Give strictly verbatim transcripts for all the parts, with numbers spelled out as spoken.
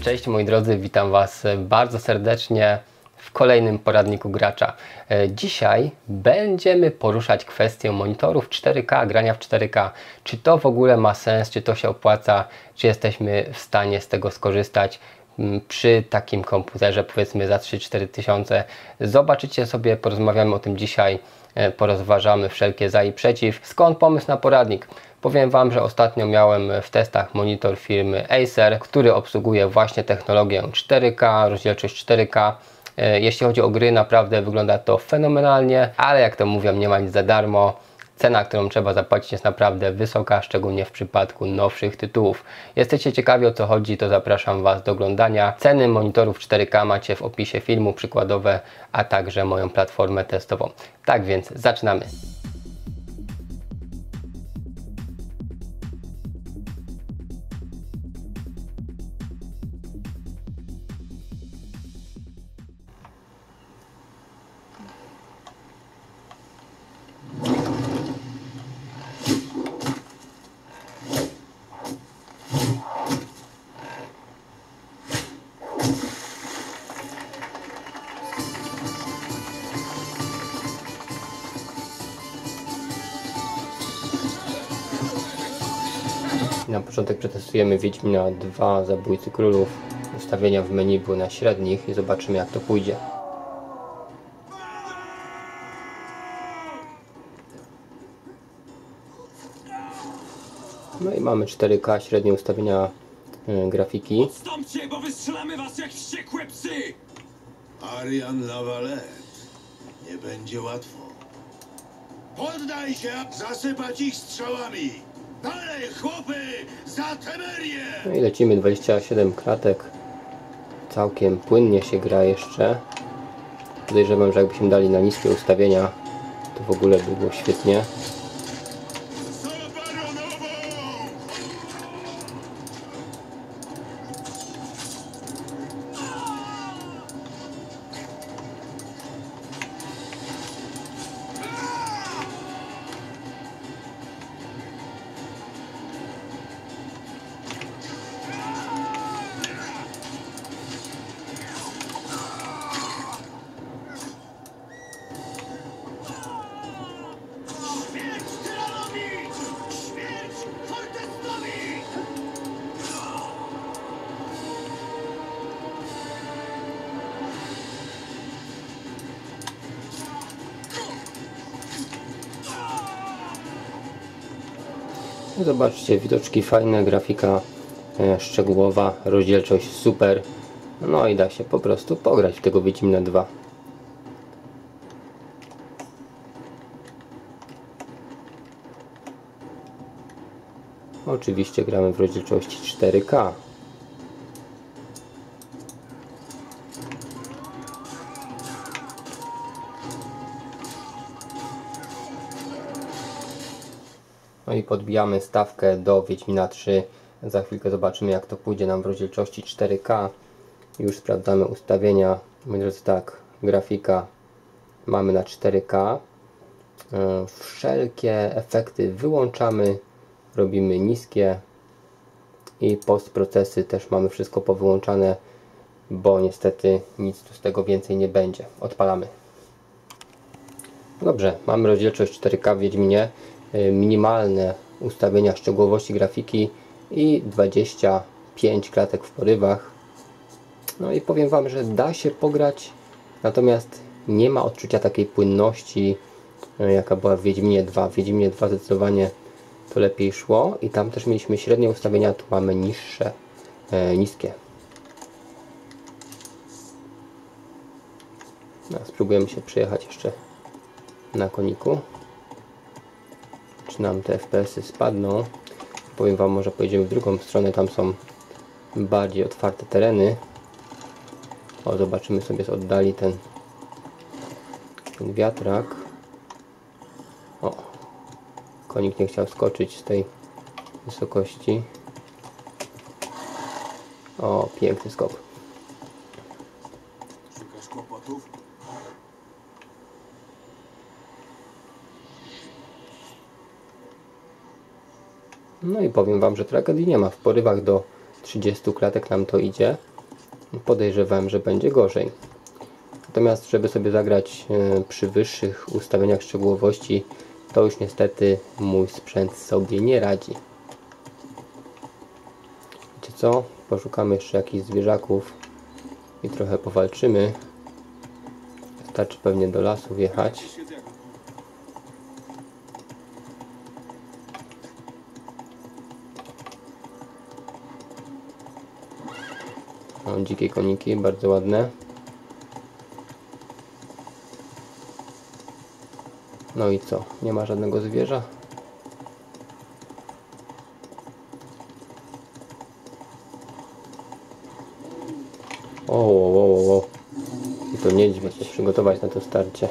Cześć moi drodzy, witam Was bardzo serdecznie w kolejnym poradniku gracza. Dzisiaj będziemy poruszać kwestię monitorów cztery K, grania w cztery K. Czy to w ogóle ma sens, czy to się opłaca, czy jesteśmy w stanie z tego skorzystać przy takim komputerze powiedzmy za trzy cztery tysiące. Zobaczycie sobie, porozmawiamy o tym dzisiaj, porozważamy wszelkie za i przeciw. Skąd pomysł na poradnik? Powiem Wam, że ostatnio miałem w testach monitor firmy Acer, który obsługuje właśnie technologię cztery K, rozdzielczość cztery K. Jeśli chodzi o gry, naprawdę wygląda to fenomenalnie, ale jak to mówią, nie ma nic za darmo. Cena, którą trzeba zapłacić, jest naprawdę wysoka, szczególnie w przypadku nowszych tytułów. Jesteście ciekawi, o co chodzi, to zapraszam Was do oglądania. Ceny monitorów cztery K macie w opisie filmu, przykładowe, a także moją platformę testową. Tak więc zaczynamy. Na początek przetestujemy Wiedźmina dwa Zabójcy Królów. Ustawienia w menu były na średnich i zobaczymy, jak to pójdzie. No i mamy cztery K, średnie ustawienia y, grafiki. Odstąpcie, bo wystrzelamy was jak wściekłe psy! Arian Lavalette. Nie będzie łatwo. Poddaj się, zasypać ich strzałami! Dalej, chłopy! Za Temerię! No i lecimy, dwadzieścia siedem klatek. Całkiem płynnie się gra jeszcze. Podejrzewam, że jakbyśmy dali na niskie ustawienia, to w ogóle by było świetnie. Zobaczcie, widoczki fajne, grafika e, szczegółowa, rozdzielczość super. No i da się po prostu pograć w tego Wiedźmina dwa. Oczywiście gramy w rozdzielczości cztery K. No i podbijamy stawkę do Wiedźmina trzy. Za chwilkę zobaczymy, jak to pójdzie nam w rozdzielczości cztery K. Już sprawdzamy ustawienia. Moi drodzy, tak, grafika mamy na cztery K. Wszelkie efekty wyłączamy, robimy niskie i postprocesy też mamy wszystko powyłączane, bo niestety nic tu z tego więcej nie będzie. Odpalamy. Dobrze, mamy rozdzielczość cztery K w Wiedźminie. Minimalne ustawienia szczegółowości grafiki i dwadzieścia pięć klatek w porywach. No i powiem Wam, że da się pograć, natomiast nie ma odczucia takiej płynności, jaka była w Wiedźminie dwa. W Wiedźminie dwa zdecydowanie to lepiej szło i tam też mieliśmy średnie ustawienia, tu mamy niższe, e, niskie. No, spróbujemy się przejechać jeszcze na koniku. Czy nam te F P S-y spadną? Powiem Wam, może pojedziemy w drugą stronę, tam są bardziej otwarte tereny. O, zobaczymy sobie z oddali ten, ten wiatrak. O, konik nie chciał skoczyć z tej wysokości. O, piękny skok. Szukasz kłopotów? No i powiem Wam, że tragedii nie ma. W porywach do trzydziestu klatek nam to idzie. podejrzewałem, że będzie gorzej. Natomiast żeby sobie zagrać przy wyższych ustawieniach szczegółowości, to już niestety mój sprzęt sobie nie radzi. Wiecie co? Poszukamy jeszcze jakichś zwierzaków i trochę powalczymy. Wystarczy pewnie do lasu wjechać. O, dzikie koniki, bardzo ładne. No i co? Nie ma żadnego zwierza? O, o, o, o. I to niedźwiedź, się przygotować na to starcie.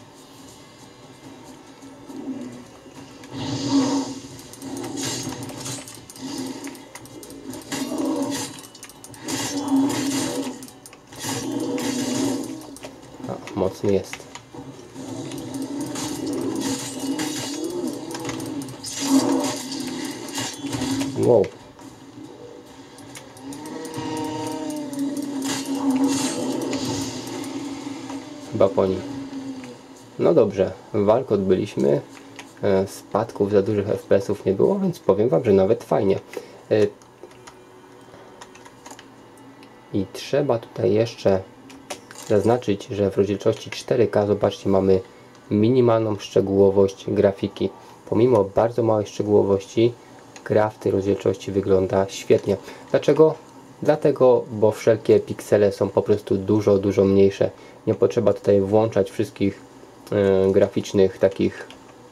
A, mocny jest. Wow. Chyba po nim. No dobrze, walkę odbyliśmy. Spadków za dużych F P S-ów nie było, więc powiem wam, że nawet fajnie. I trzeba tutaj jeszcze zaznaczyć, że w rozdzielczości cztery K, zobaczcie, mamy minimalną szczegółowość grafiki. Pomimo bardzo małej szczegółowości, gra w tej rozdzielczości wygląda świetnie. Dlaczego? Dlatego, bo wszelkie piksele są po prostu dużo, dużo mniejsze. Nie potrzeba tutaj włączać wszystkich yy, graficznych takich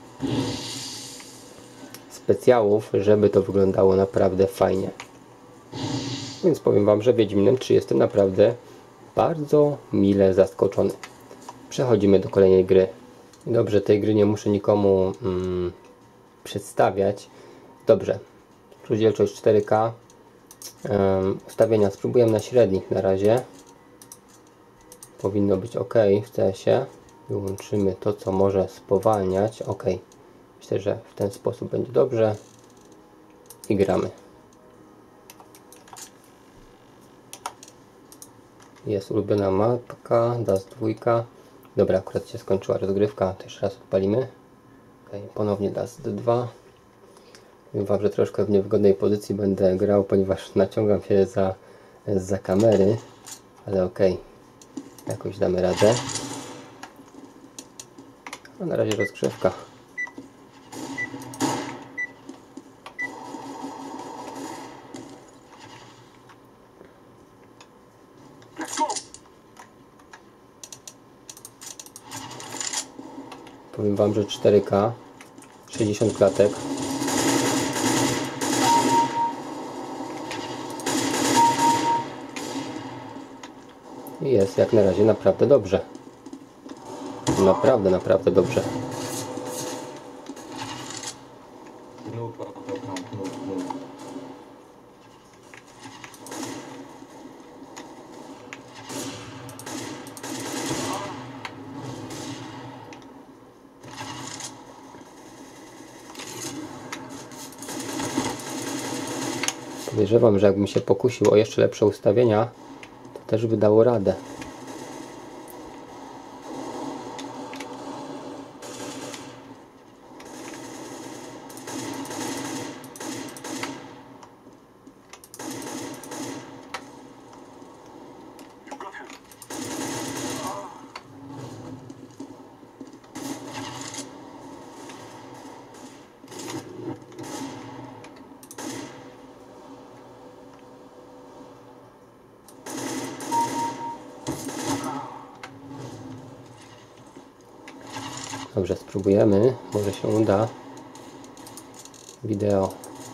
specjałów, żeby to wyglądało naprawdę fajnie. Więc powiem wam, że Wiedźminem trzy jestem naprawdę bardzo mile zaskoczony. Przechodzimy do kolejnej gry. Dobrze, tej gry nie muszę nikomu mm, przedstawiać. Dobrze, rozdzielczość cztery K, um, ustawienia spróbujemy na średnich na razie, powinno być ok w C S-ie, wyłączymy to, co może spowalniać, ok, myślę, że w ten sposób będzie dobrze i gramy. Jest ulubiona mapka, Dust dwa, dobra, akurat się skończyła rozgrywka, to jeszcze raz odpalimy, okay, ponownie Dust dwa. Uważam, że troszkę w niewygodnej pozycji będę grał, ponieważ naciągam się za, za kamery, ale okej, okay. Jakoś damy radę. A na razie rozgrzewka. Powiem wam, że cztery K, sześćdziesiąt klatek. I jest jak na razie naprawdę dobrze. Naprawdę, naprawdę dobrze. Podejrzewam, że jakbym się pokusił o jeszcze lepsze ustawienia, to też by dało radę. Dobrze, spróbujemy, może się uda. Wideo.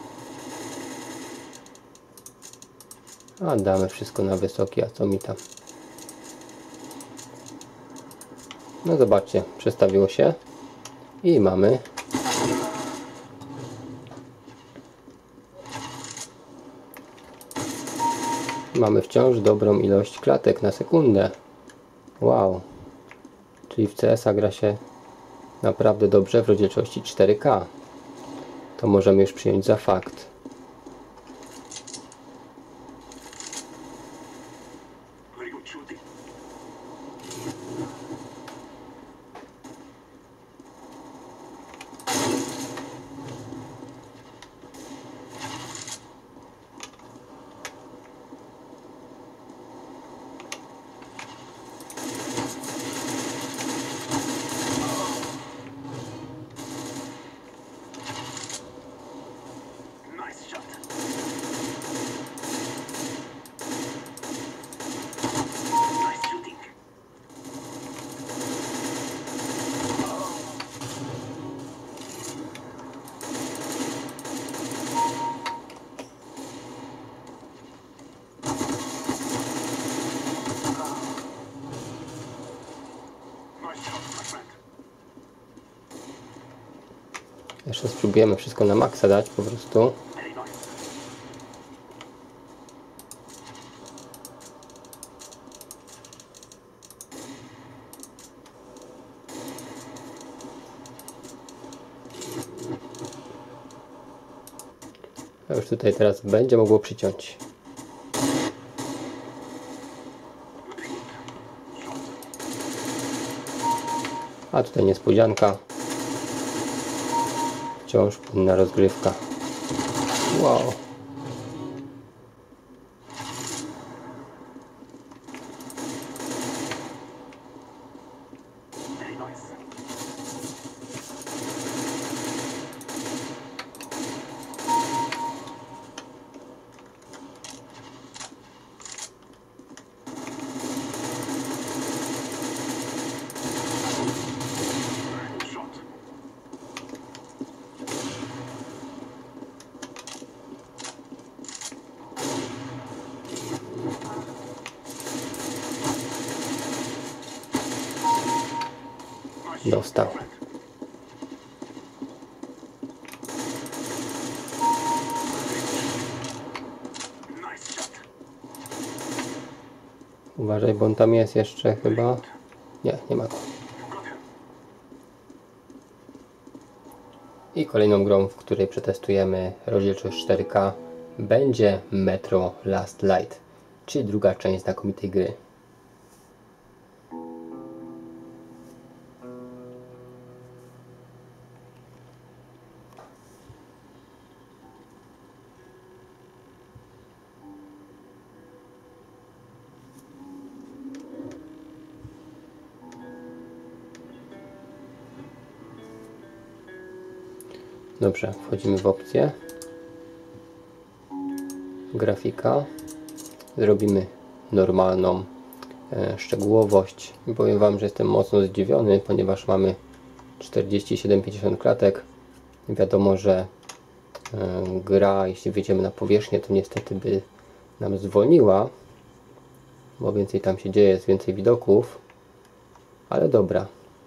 A damy wszystko na wysoki, a co mi tam. No zobaczcie, przestawiło się i mamy mamy wciąż dobrą ilość klatek na sekundę. Wow, czyli w C S-a gra się naprawdę dobrze w rozdzielczości cztery K. To możemy już przyjąć za fakt. Jeszcze spróbujemy wszystko na maksa dać po prostu. A już tutaj teraz będzie mogło przyciąć. A tutaj niespodzianka. Wciąż płynna rozgrywka. Wow. Dostał. Uważaj, bo on tam jest jeszcze chyba. Nie, nie ma go. I kolejną grą, w której przetestujemy rozdzielczość cztery K, będzie Metro Last Light, czyli druga część znakomitej gry. Dobrze, wchodzimy w opcję. Grafika. Zrobimy normalną e, szczegółowość. I powiem Wam, że jestem mocno zdziwiony, ponieważ mamy czterdzieści siedem pięćdziesiąt klatek. Wiadomo, że e, gra, jeśli wyjdziemy na powierzchnię, to niestety by nam zwolniła, bo więcej tam się dzieje, jest więcej widoków. Ale dobra.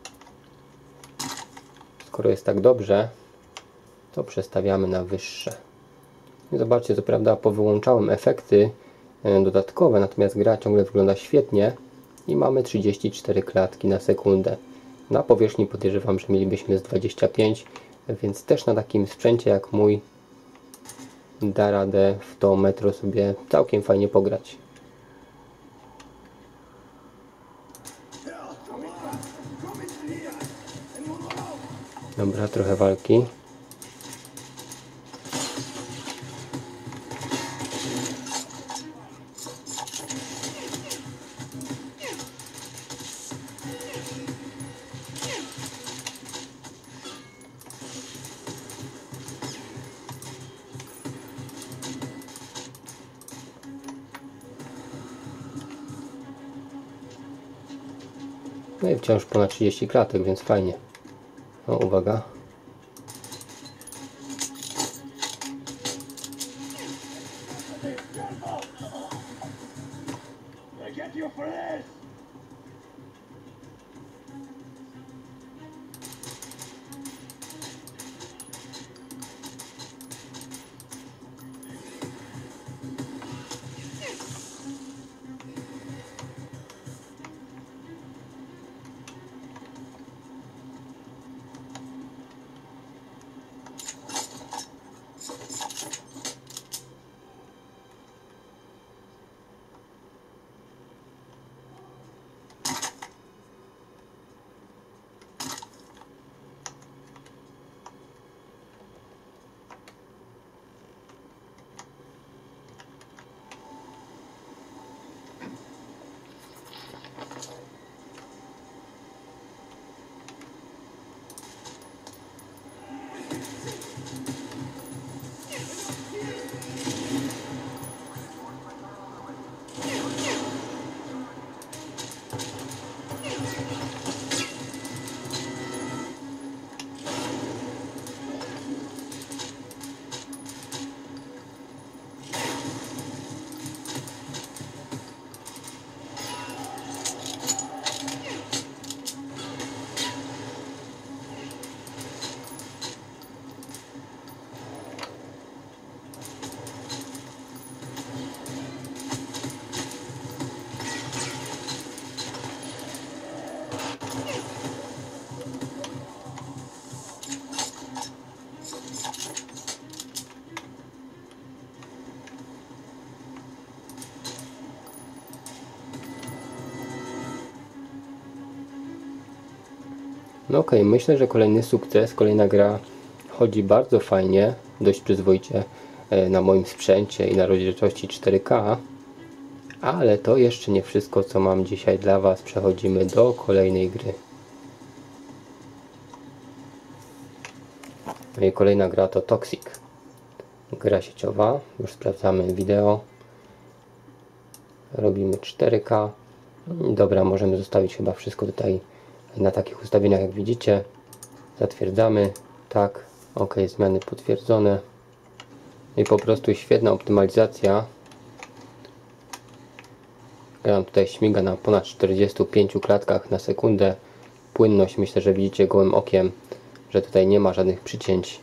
Skoro jest tak dobrze, to przestawiamy na wyższe. I zobaczcie, co prawda powyłączałem efekty dodatkowe, natomiast gra ciągle wygląda świetnie i mamy trzydzieści cztery klatki na sekundę. Na powierzchni podejrzewam, że mielibyśmy z dwadzieścia pięć, więc też na takim sprzęcie jak mój da radę w to metro sobie całkiem fajnie pograć. Dobra, trochę walki. No i wciąż ponad trzydzieści klatek, więc fajnie. O, uwaga. No okej, okay, myślę, że kolejny sukces, kolejna gra chodzi bardzo fajnie, dość przyzwoicie na moim sprzęcie i na rozdzielczości cztery K. Ale to jeszcze nie wszystko, co mam dzisiaj dla Was. Przechodzimy do kolejnej gry. No i kolejna gra to Toxic. Gra sieciowa. Już sprawdzamy wideo. Robimy cztery K. Dobra, możemy zostawić chyba wszystko tutaj na takich ustawieniach, jak widzicie. Zatwierdzamy. Tak. OK, zmiany potwierdzone. I po prostu świetna optymalizacja. Gra tutaj śmiga na ponad czterdziestu pięciu klatkach na sekundę. Płynność, myślę, że widzicie gołym okiem, że tutaj nie ma żadnych przycięć.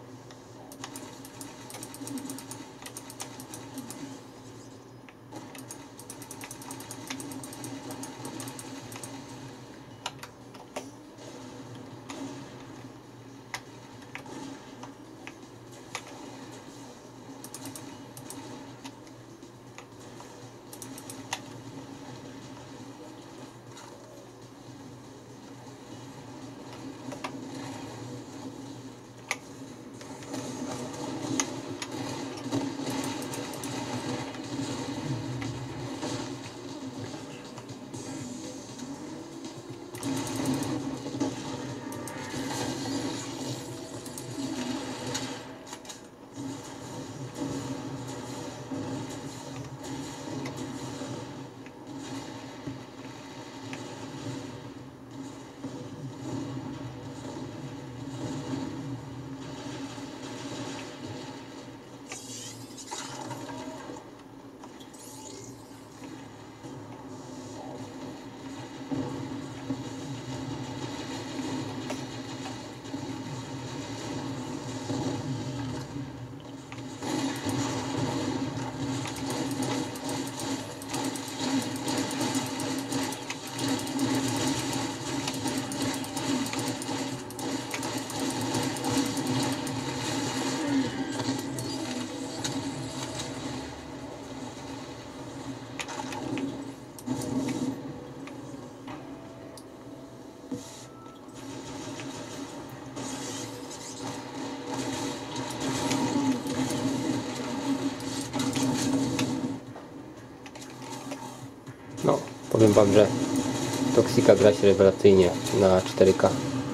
No, powiem Wam, że Toxica gra się rewelacyjnie na cztery K.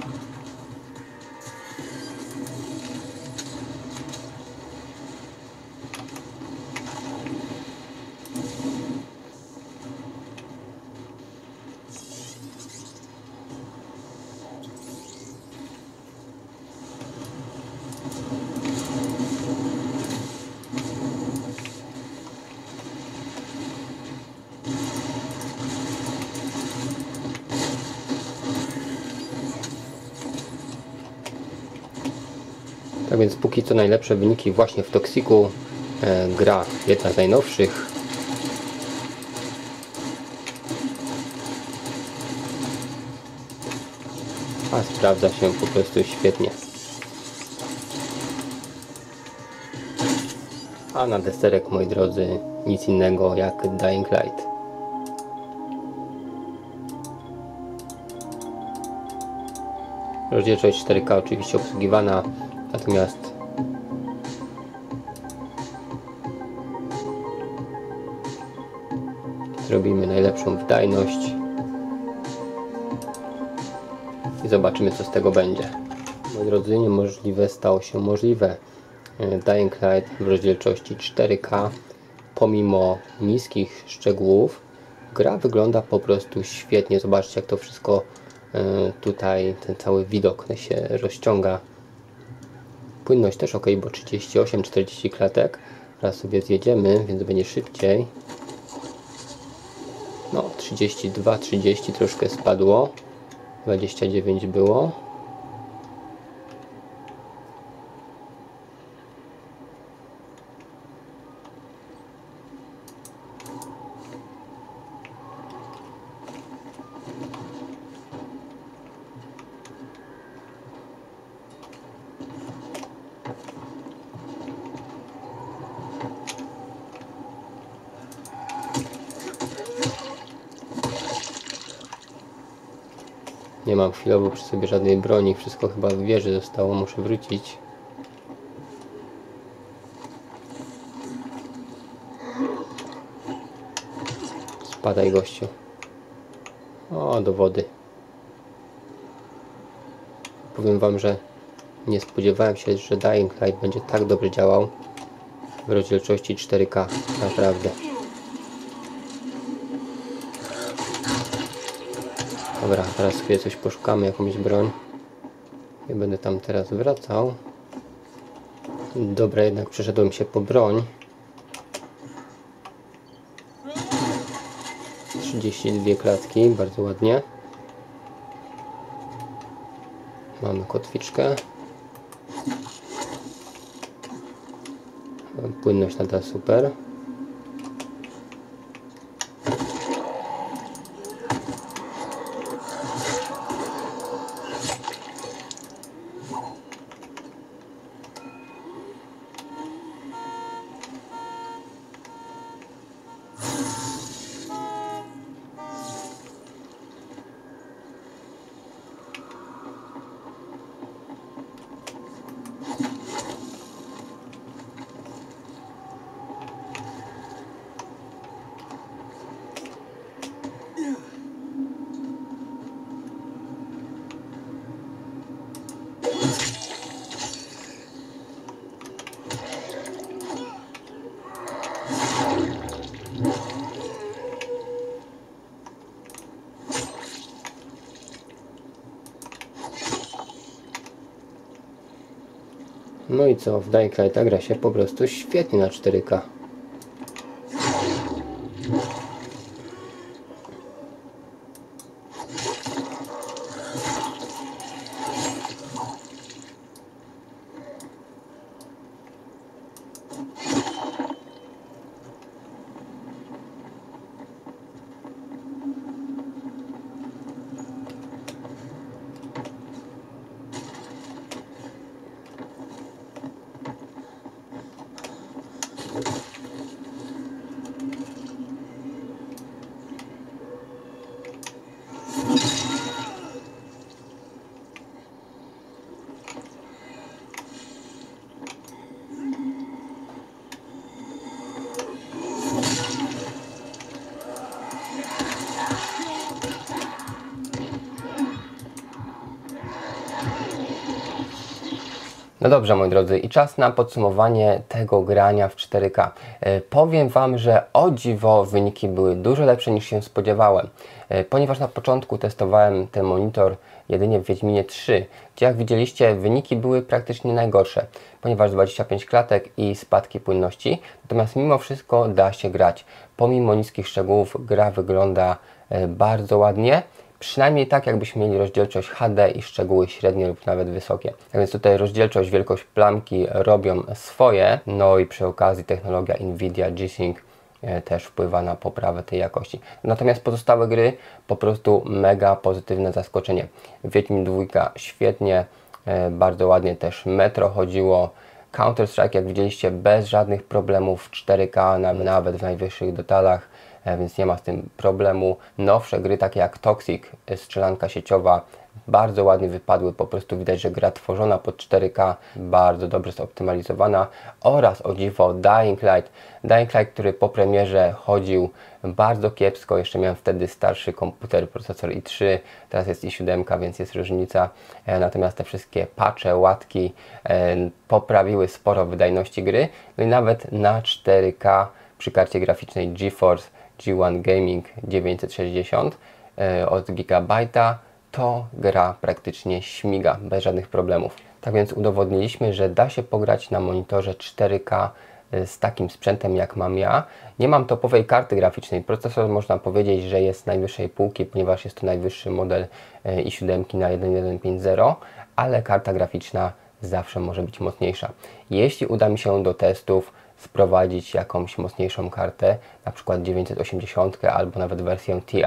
Tak więc póki co najlepsze wyniki właśnie w Toxicu. E, gra jedna z najnowszych. A sprawdza się po prostu świetnie. A na deserek, moi drodzy, nic innego jak Dying Light. Rozdzielczość cztery K oczywiście obsługiwana, natomiast zrobimy najlepszą wydajność i zobaczymy, co z tego będzie. Moi drodzy, niemożliwe stało się możliwe. Dying Light w rozdzielczości cztery K, pomimo niskich szczegółów, gra wygląda po prostu świetnie. Zobaczcie, jak to wszystko tutaj, ten cały widok się rozciąga. Płynność też ok, bo trzydzieści osiem czterdzieści klatek. Teraz sobie zjedziemy, więc będzie szybciej. No, trzydzieści dwa trzydzieści troszkę spadło. dwadzieścia dziewięć było. Nie mam chwilowo przy sobie żadnej broni, wszystko chyba w wieży zostało, muszę wrócić. Spadaj, gościu. O, do wody. Powiem wam, że nie spodziewałem się, że Dying Light będzie tak dobrze działał w rozdzielczości cztery K. Naprawdę. Dobra, teraz sobie coś poszukamy, jakąś broń. Nie będę tam teraz wracał. Dobra, jednak przeszedłem się po broń. trzydzieści dwie klatki, bardzo ładnie. Mamy kotwiczkę. Płynność nadal super. No i co, w Dying Lighta gra się po prostu świetnie na cztery K. No dobrze, moi drodzy, i czas na podsumowanie tego grania w cztery K. E, powiem wam, że o dziwo wyniki były dużo lepsze niż się spodziewałem, e, ponieważ na początku testowałem ten monitor jedynie w Wiedźminie trzy, gdzie jak widzieliście wyniki były praktycznie najgorsze, ponieważ dwadzieścia pięć klatek i spadki płynności, natomiast mimo wszystko da się grać. Pomimo niskich szczegółów gra wygląda e, bardzo ładnie. Przynajmniej tak, jakbyśmy mieli rozdzielczość H D i szczegóły średnie lub nawet wysokie. Tak więc tutaj rozdzielczość, wielkość plamki robią swoje. No i przy okazji technologia Nvidia G-Sync też wpływa na poprawę tej jakości. Natomiast pozostałe gry po prostu mega pozytywne zaskoczenie. Wiedźmin dwa świetnie, bardzo ładnie też Metro chodziło. Counter-Strike, jak widzieliście, bez żadnych problemów w cztery K, nawet w najwyższych detalach, więc nie ma z tym problemu. Nowsze gry takie jak Toxic, strzelanka sieciowa, bardzo ładnie wypadły, po prostu widać, że gra tworzona pod cztery K, bardzo dobrze zoptymalizowana, oraz o dziwo Dying Light, Dying Light, który po premierze chodził bardzo kiepsko, jeszcze miałem wtedy starszy komputer, procesor i trzy, teraz jest i siedem, więc jest różnica, natomiast te wszystkie patche, łatki poprawiły sporo wydajności gry, no i nawet na cztery K przy karcie graficznej GeForce G jeden Gaming dziewięćset sześćdziesiąt od Gigabyte'a to gra praktycznie śmiga bez żadnych problemów. Tak więc udowodniliśmy, że da się pograć na monitorze cztery K z takim sprzętem jak mam ja. Nie mam topowej karty graficznej. Procesor można powiedzieć, że jest z najwyższej półki, ponieważ jest to najwyższy model i siedem na jeden jeden pięć zero, ale karta graficzna zawsze może być mocniejsza. Jeśli uda mi się do testów sprowadzić jakąś mocniejszą kartę, na przykład dziewięćset osiemdziesiąt albo nawet wersję Ti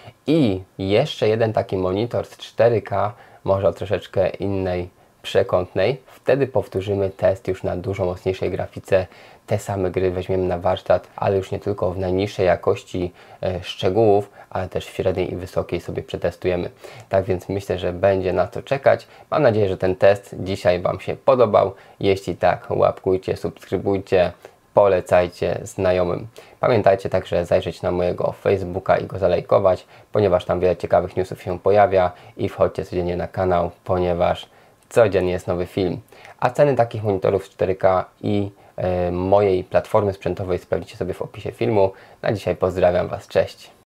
i jeszcze jeden taki monitor z cztery K, może o troszeczkę innej przekątnej, wtedy powtórzymy test już na dużo mocniejszej grafice, te same gry weźmiemy na warsztat, ale już nie tylko w najniższej jakości e, szczegółów, ale też w średniej i wysokiej sobie przetestujemy. Tak więc myślę, że będzie na co czekać. Mam nadzieję, że ten test dzisiaj Wam się podobał. Jeśli tak, łapkujcie, subskrybujcie, polecajcie znajomym. Pamiętajcie także zajrzeć na mojego Facebooka i go zalajkować, ponieważ tam wiele ciekawych newsów się pojawia, i wchodźcie codziennie na kanał, ponieważ codziennie jest nowy film. A ceny takich monitorów cztery K i e, mojej platformy sprzętowej sprawdzicie sobie w opisie filmu. Na dzisiaj pozdrawiam Was, cześć!